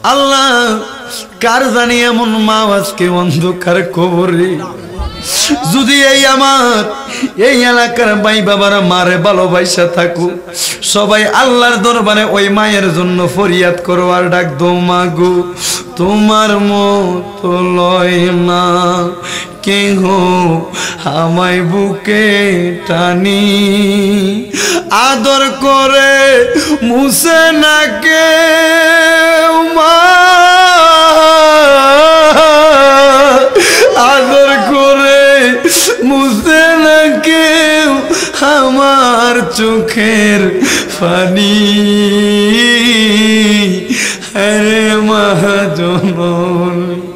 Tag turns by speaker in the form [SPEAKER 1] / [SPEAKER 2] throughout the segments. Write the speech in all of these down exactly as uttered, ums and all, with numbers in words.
[SPEAKER 1] আল্লাহ কার জানি এমন মা আজকে অন্ধকার কবরে যদি এই আমার এই এলাকার ভাই বাবারা মারে ভালোবাসা থাকু সবাই আল্লাহর দরবারে ওই মায়ের জন্য ফরিয়াদ করো আর ডাক দো মাগো তোমার মতো লয় না কেহ আমায় বুকে টানি আদর করে মুছে না কে মা আদর করে মুছে না কেউ আমার চোখের পানি আরে মহাজননী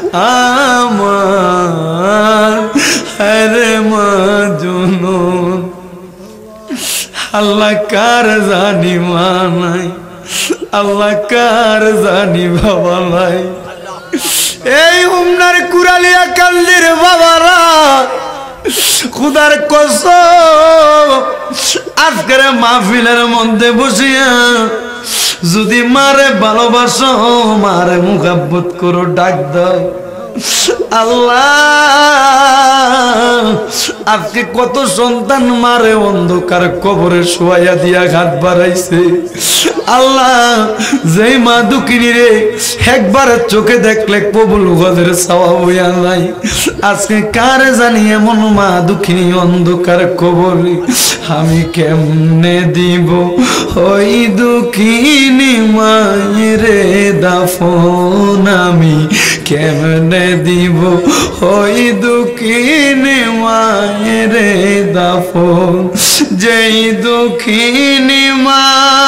[SPEAKER 1] আমার আরে মহাজননী আল্লাহ কার জানি মা নাই আল্লাহ কার জানি বাবা নাই এই উমনার কুরালিয়া কান্দির বাবারা খুদার কসম আজকের মাহফিলের মধ্যে বসিয়া যদি মারে ভালোবাসো মারে মুহাব্বত করো ডাক দাও আল্লাহ আজকে কত সন্তান মারে অন্ধকার কবরে শোয়াইয়া দিয়া ঘাট বাড়াইছে আল্লাহ যেই মা দুঃখিনী রে একবার চোখে দেখলে কবুল গদের সওয়াব হইয়া নাই আজকে কার জানি এমন মা দুঃখিনী অন্ধকার কবরে আমি কেমনে দিব ওই দুঃখিনী মায়েরে দাফন আমি কেমনে দিব ওই দুঃখিনী মায়েরে দাফন যেই দুঃখিনী মা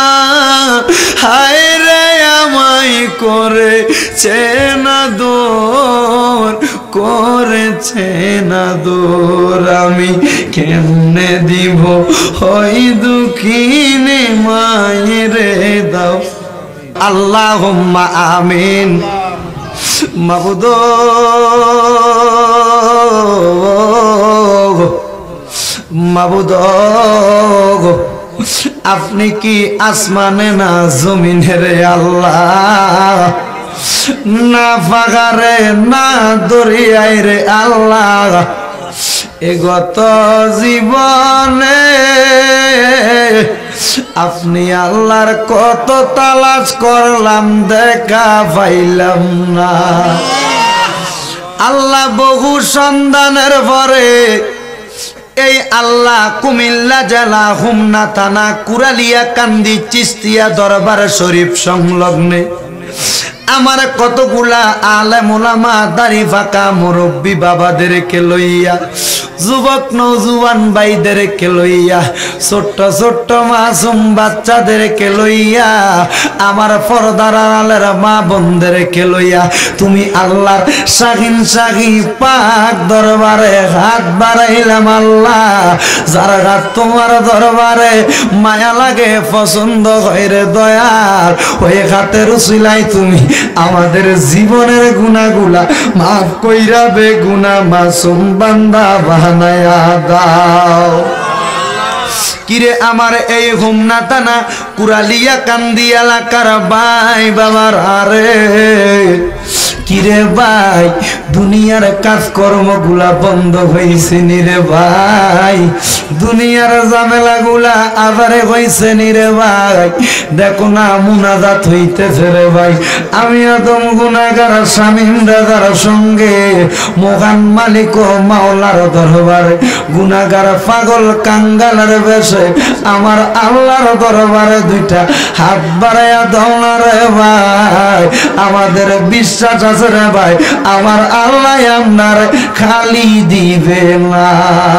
[SPEAKER 1] হায় রে আমায় করেছে না দোর করেছে না দোর আমি কেমনে দিব ওই দুঃখিনী মায়েরে দাও আল্লাহুম্মা আমিন মাবুদ মাবুদ আপনি কি আসমানে না জমিনে রে আল্লাহ না পাহাড়ে না দরিয়ায় রে আল্লাহ এগত জীবনে আপনি আল্লাহর কত তালাশ করলাম দেখা পাইলাম না আল্লাহ বহু সন্ধানের পরে এই আল্লাহ কুমিল্লা জেলা হোমনা থানা কুরালিয়া কান্দি চিস্তিয়া দরবার শরীফ সংলগ্নে আমার কতগুলা আলেম ওলামা দাড়ি ফাঁকা মুরব্বী বাবাদেরকে লইয়া যুবক নৌজুয়ান ভাইদেরকে লইয়া ছোট্ট ছোট্ট মাসুম বাচ্চাদেরকে লইয়া আমার পর্দার আড়ালের মা বোনদেরকে লইয়া তুমি আল্লাহর শাহিন শাহী পাক দরবারে হাত বাড়াইলাম আল্লাহ যার হাত তোমার দরবারে মায়া লাগে পছন্দ হয় রে দয়াল ওই হাতের উসিলাই তুমি আমাদের জীবনের গুনাহগুলা মাফ কইরা বে গুনাহ মাসুম বান্দা বানায়া দাও কিরে আমার এই হোমনা থানা কুরালিয়া কান্দি এলাকার ভাই বাবার আরে কিরে ভাই দুনিয়ার কাজকর্মগুলা বন্ধ হয়েছে নি রে ভাই দুনিয়ার ঝামেলাগুলা আবারে হয়েছে নি রে ভাই দেখো না মুনাজাত হইতেছে রে ভাই আমি আদম গুনাহগার শামীম রাজার সঙ্গে মহান মালিক ও মাওলার দরবারে গুনাহগার পাগল কাঙ্গালের বেশে আমার আল্লাহর দরবারে দুইটা হাত বাড়াইয়া দাও না রে ভাই আমাদের বিশ্বাস আছে রে ভাই আমার আল্লাহ আপনার খালি দিবে না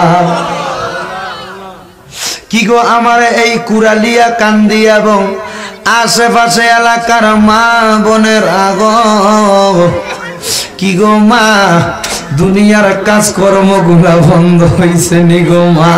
[SPEAKER 1] কি গো আমার এই কুরালিয়া কান্দি এবং আশেপাশে এলাকার মা বোনের আগো কি গো মা দুনিয়ার কাজকর্মগুলা বন্ধ হইছে নি গো মা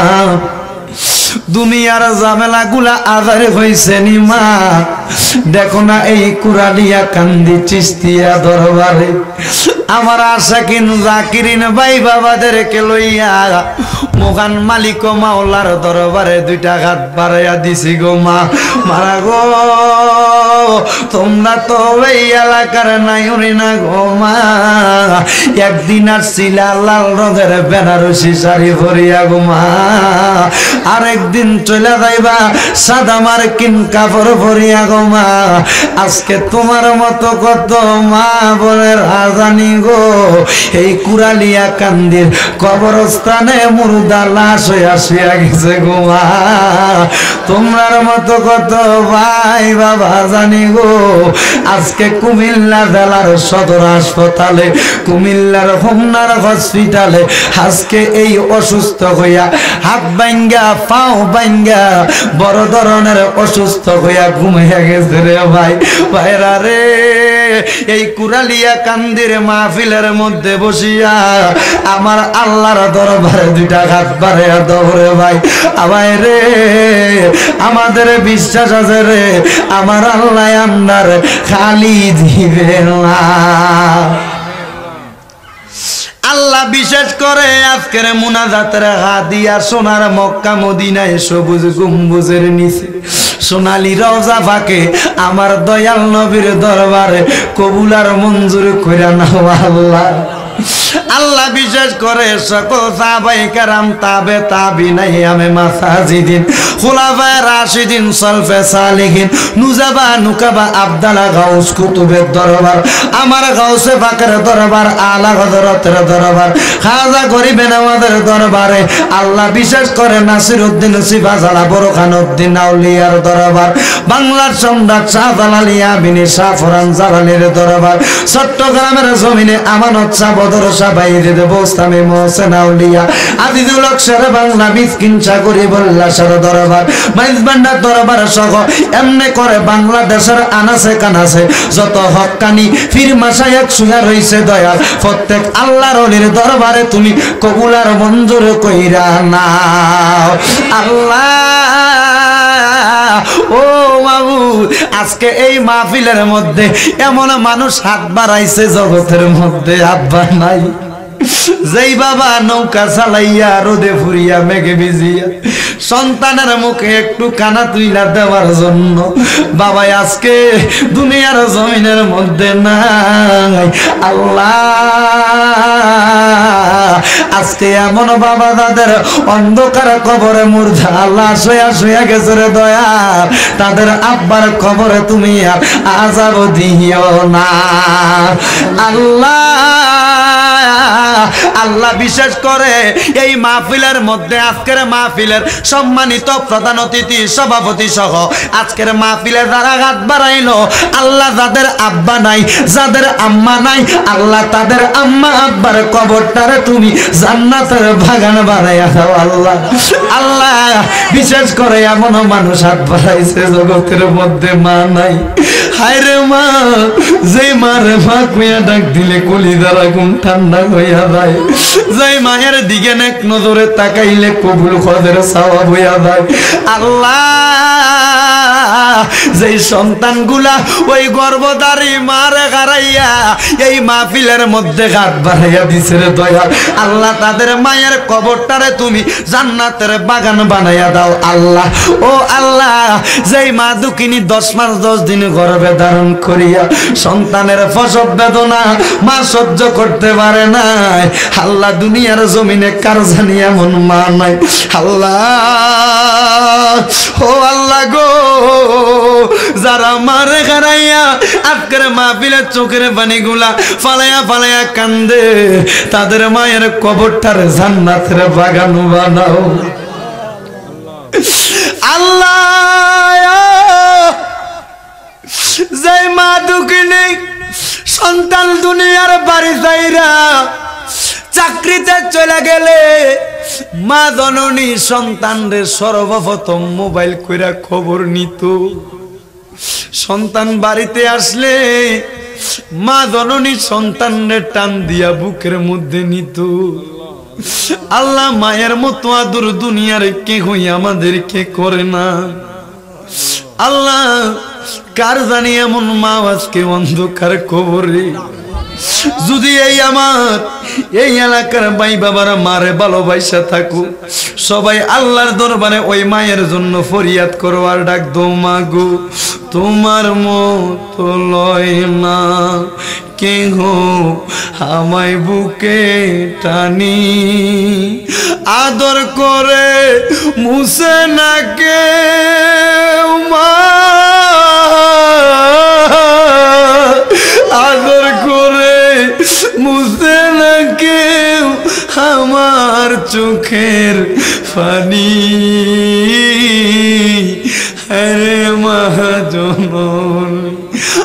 [SPEAKER 1] দুনিয়ার ঝামেলাগুলা আদার হইছে নি মা দেখো না এই কুরালিয়া কান্দি চিস্তিয়া দরবারে আমার আশাকিন জাকিরিন ভাই বাবাদেরকে লইয়া মহান মালিক ও মাওলার দরবারে দুইটা হাত বাড়াইয়া দিছি গো মা। মারা গো তোমরা তো এই এলাকার নাই উনি না গো মা। একদিন আসছিলা লাল রঙের বেনারসি শাড়ি পরিয়া গো মা, আরেকদিন চলে যাইবা সাদা মার্কিন কাপড় পরিয়া গো মা। আজকে তোমার মতো কত মা বোনের আজানি গো এই কুরালিয়া কান্দির কবরস্থানে মুর্দা লাশ হইয়া শুয়া গেছে গো মা। তোমার মতো কত ভাই বাবা জানি গো আজকে কুমিল্লা জেলার সদর হাসপাতালে, কুমিল্লার হোমনার হসপিটালে আজকে এই অসুস্থ হইয়া হাত ভাঙ্গা পাও ভাঙ্গা বড় ধরনের অসুস্থ হইয়া ঘুমাইয়া গেছে রে ভাই। ভাইরা রে এই কুরালিয়া কান্দির মাহফিলের মধ্যে বসিয়া আমার আল্লাহর দরবারে দুইটা হাত বাড়াইয়া দাও রে ভাই। আবাই রে আমাদের বিশ্বাস আছে রে আমার আল্লাহ আপনার খালি দিবে না। আল্লাহ বিশেষ করে আজকের মুনাজাতের হাদিয়া সোনার মক্কা মদিনায় সবুজ গম্বুজের নিচে সোনালী রওজা ফাঁকে আমার দয়াল নবীর দরবারে কবুলার মঞ্জুর কইরা নাও আল্লাহ। আল্লাহ বিশেষ করে সকল সাহাবায়ে কেরাম তাবে তাবিঈনে মাসাজিদিন খুলাফায়ে রাশিদিন সলফে সালেহিন নুজাবা নুকাবা আব্দালা গাউস কুতুবের দরবার আমার গাউসে পাকের দরবার আলা হযরতের দরবার খাজা গরিবে নওয়াজের দরবারে আল্লাহ বিশেষ করে নাসিরউদ্দিন সিফাজালা বোরখানউদ্দিন আউলিয়ার দরবার বাংলার সম্রাট শাহজালাল ইয়াবিনী শাহফরান জালালের দরবার চট্টগ্রামের জমিনে আমানত শাহ বদর শাহ বাইরে দেবস্থামে মোহসেন আউলিয়া আজিজুল হক শেরে বাংলা মিসকিন সাগরী বল্লাশার দরবার মাইজবান্ডার দরবার সহ এমনি করে বাংলাদেশের আনাসে কানাসে যত হক্কানি ফির মাশায়েখ শুয়া রইছে দয়াল প্রত্যেক আল্লাহর ওলির দরবারে তুমি কবুলার মঞ্জুর কইরা নাও আল্লাহ। ও মাবুদ আজকে এই মাহফিলের মধ্যে এমন মানুষ হাত বাড়াইছে জগতের মধ্যে আব্বা নাই, যেই বাবা নৌকা চালাইয়া রোদে ফুরিয়া মেঘে ভিজিয়া সন্তানের মুখে একটু কানা তুইলা দেওয়ার জন্য বাবা আজকে দুনিয়ার জমিনের মধ্যে নাই। আল্লাহ আজকে এমন বাবা তাদের অন্ধকার কবরে মুর্দা আল্লাহ শুয়া শুয়া গেছে রে দয়া, তাদের আব্বার কবরে তুমি আর আযাব দিও না আল্লাহ। আল্লাহ বিশেষ করে এই মাহফিলের মধ্যে আজকের মাহফিলের সম্মানিত প্রধান অতিথি সভাপতি সহ আজকের মাহফিলে যারা হাত বাড়াইলো আল্লাহ যাদের আব্বা নাই যাদের আম্মা নাই আল্লাহ তাদের আম্মা আব্বার কবরটারে তুমি জান্নাতের বাগান বানাইয়া দাও আল্লাহ। আল্লাহ বিশেষ করে এমন মানুষ হাত বাড়াইছে জগতের মধ্যে মা নাই, হায় রে মা যে মারে মা কইয়া ডাক দিলে কলিজার আগুন ঠান্ডা হইয়া যায়, যেই মায়ের দিকে নেক নজরে তাকাইলে কবুল কদের সওয়াব হইয়া যায় আল্লাহ। যেই সন্তানগুলা ওই গর্ভধারী মারে হারাইয়া এই মাহফিলের মধ্যে হাত বাড়াইয়া দিছে রে দয়া আল্লাহ, তাদের মায়ের কবরটারে তুমি জান্নাতের বাগান বানাইয়া দাও আল্লাহ। ও আল্লাহ যেই মা দুঃখিনী দশ মাস দশ দিন গর্ভে ধারণ করিয়া সন্তানের প্রসব বেদনা মা সহ্য করতে পারে নাই আল্লাহ, দুনিয়ার জমিনে কার জানি এমন মা নাই আল্লাহ। ও আল্লাহ গো যারা মারে হারাইয়া আজকের মাহফিলের চোখের পানিগুলা ফালাইয়া ফালাইয়া কান্দে তাদের মায়ের কবরটার জান্নাতের বাগান বানাও আল্লাহ। যে মা দুঃখিনী সন্তান দুনিয়ার বাড়ি যাইরা চাকরিতে চলে গেলে মা জননী সন্তানদের সর্বপ্রথম মোবাইল কইরা খবর নিত, সন্তান বাড়িতে আসলে মা জননী সন্তানের টান দিয়া বুকের মধ্যে নিত। আল্লাহ মায়ের মতো আদর দুনিয়ার কেউ আমাদেরকে করে না আল্লাহ। কার জানি এমন মা আজকে অন্ধকার কবরে যদি এই আমার এই এলাকার ভাই বাবারা মারে ভালোবাসা থাকো, সবাই আল্লাহর দরবারে ওই মায়ের জন্য ফরিয়াদ করো আর ডাক দো, মাগো তোমার মতো লয় না কেহ আমায় বুকে টানি, আদর করে মুছে না কেউ মা, আদর করে মুছে না কেউ আমার চোখের পানি, আরে মহাজননী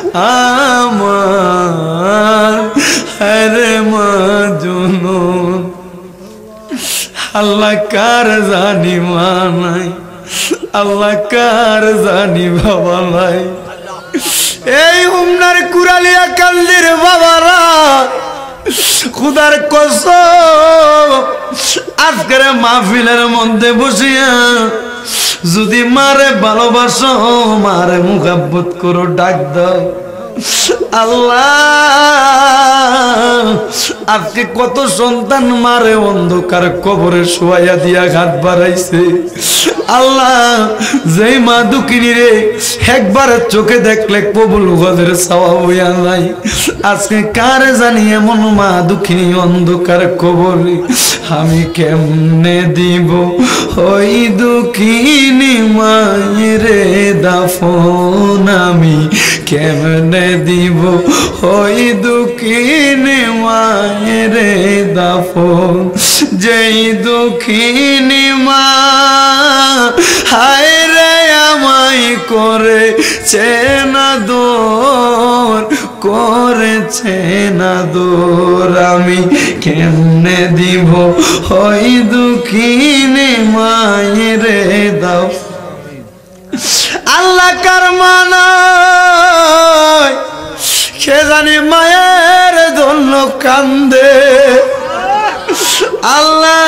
[SPEAKER 1] আমার, আরে মহাজননী। আল্লাহ কার জানি মা নাই, আল্লাহ কার জানি বাবা নাই। এই হুমনার কুরালিয়া কান্দির বাবারা খুদার কসম আজকের মাহফিলের মধ্যে বসিয়া যদি মারে ভালোবাসো, মারে মুহাব্বত করো, ডাক দাও। আল্লাহ আজকে কত সন্তান মারে অন্ধকার কবরে শোয়াইয়া দিয়া হাত বাড়াইছে। আল্লাহ যেই মা দুঃখিনী রে একবার চোখে দেখলে কবুল গদের সওয়াব হইয়া নাই, আজকে কার জানি এমন মা দুঃখিনী অন্ধকার কবরে, আমি কেমনে দিব ওই দুঃখিনী মায়েরে দাফন, আমি কেমনে দিব ওই দুঃখিনী মায়েরে দাফন, যেই দুঃখিনী মা হায় রে আমায় করেছে না দোর, করেছে না দোর, আমি কেমনে দিব ওই দুঃখিনী মায়েরে দাও। আল্লাহ কার মানায় সে জানি মায়ের জন্য কান্দে। আল্লাহ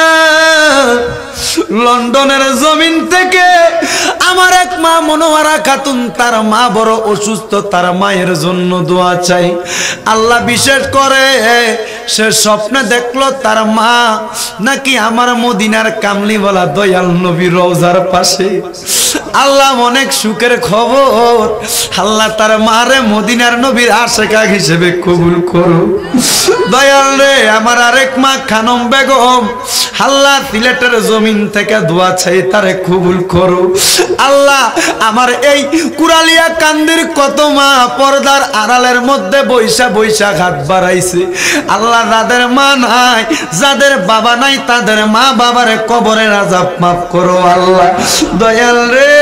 [SPEAKER 1] লন্ডনের জমিন থেকে আমার এক মা মনোয়ারা খাতুন, তার মা বড় অসুস্থ, তার মায়ের জন্য দোয়া চাই। আল্লাহ বিশেষ করে সে স্বপ্নে দেখলো তার মা নাকি আমার মদিনার কামলিওয়ালা দয়াল নবীর রওজার পাশে। আল্লাহ অনেক সুখের খবর, আল্লাহ তার মারে মদিনার নবীর আশেকা হিসেবে কবুল করো। দয়াল রে আমার আরেক মা খানম বেগম, আল্লাহ সিলেটের জমিন থেকে দোয়া চাই, তারে কবুল করো। আল্লাহ আমার এই কুরালিয়া কান্দির কত মা পর্দার আড়ালের মধ্যে বৈশা বৈশা হাত বাড়াইছে। আল্লাহ যাদের মা নাই, যাদের বাবা নাই, তাদের মা বাবার কবরের আযাব মাফ করো আল্লাহ। দয়াল রে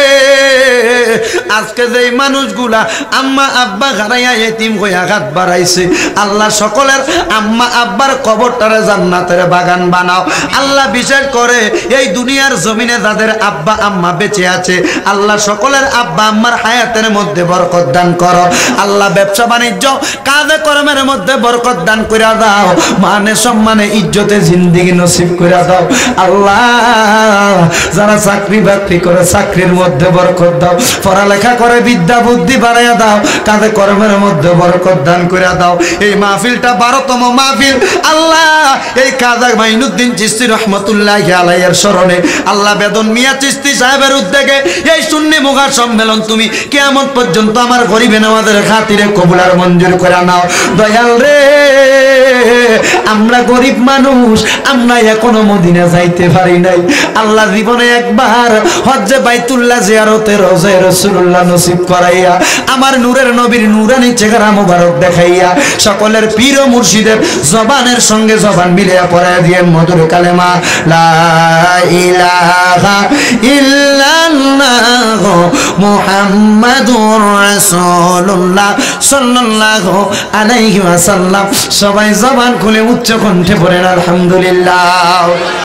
[SPEAKER 1] আজকে যেই মানুষগুলা আম্মা আব্বা হারাইয়া এতিম হইয়া হাত বাড়াইছে, আল্লাহ সকলের আম্মা আব্বার কবরটারে জান্নাতের বাগান বানাও। আল্লাহ বিশেষ করে এই দুনিয়ার জমিনে যাদের আব্বা আম্মা বেঁচে আছে, আল্লাহ সকলের আব্বা আম্মার হায়াতের মধ্যে বরকত দান করো। আল্লাহ ব্যবসা বাণিজ্য কাজে কর্মের মধ্যে বরকত দান কইরা দাও, মানে সম্মানে ইজ্জতে জিন্দেগি নসিব কইরা দাও। আল্লাহ যারা চাকরি বাকরি করে চাকরির মধ্যে বরকত দাও, পড়ালেখা করে বিদ্যা বুদ্ধি বাড়াইয়া দাও, কাজে কর্মের মধ্যে বরকত দান কইরা দাও। এই মাহফিলটা বারোতম মাহফিল, আল্লাহ এই কাজা মাইনুদ্দিন চিশতি রহমতুল্লাহি আলাইহির স্মরণে, আল্লাহ বেদন মিয়া চিশতি সাহেবের উদ্যোগে এই সুন্নি মুগা সম্মেলন তুমি কিয়ামত পর্যন্ত আমার গরিবে নামাজের খাতিরে কবুল আর মঞ্জুর করে নাও। দয়াল রে আমরা গরিব মানুষ, আমরা এখনো মদিনা যাইতে পারি নাই। আল্লাহ জীবনে একবার হজ্জে বাইতুল্লাহ জিয়ারতে রওজায়ে রাসূলুল্লাহ নসিব করাইয়া, আমার নূরের নবীর নূরানী চেহারা মোবারক দেখাইয়া, সকলের পীর ও মুর্শিদের জবানের সঙ্গে জবান মিলিয়ে পড়ায় দিয়ে মধুর কালেমা লা ইলাহা ইল্লাল্লাহ মুহাম্মাদুর রাসূলুল্লাহ সাল্লাল্লাহু আলাইহি ওয়াসাল্লাম। সবাই জবান খুলে উচ্চ কণ্ঠে পড়েন আলহামদুলিল্লাহ।